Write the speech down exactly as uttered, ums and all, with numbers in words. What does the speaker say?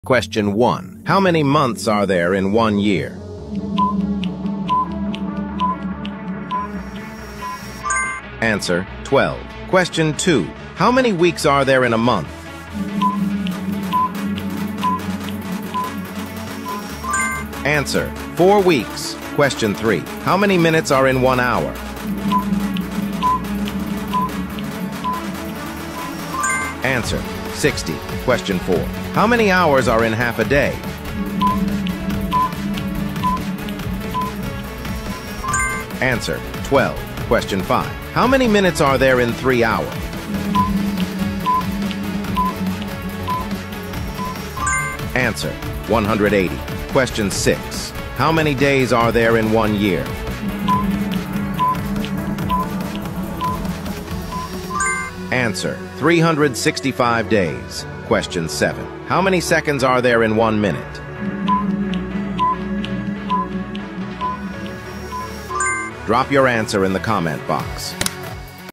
Question one. How many months are there in one year? Answer, twelve. Question two. How many weeks are there in a month? Answer, four weeks. Question three. How many minutes are in one hour? Answer, sixty. Question four. How many hours are in half a day? Answer, twelve. Question five. How many minutes are there in three hours? Answer, one hundred eighty. Question six. How many days are there in one year? Answer, three hundred sixty-five days. Question seven. How many seconds are there in one minute? Drop your answer in the comment box.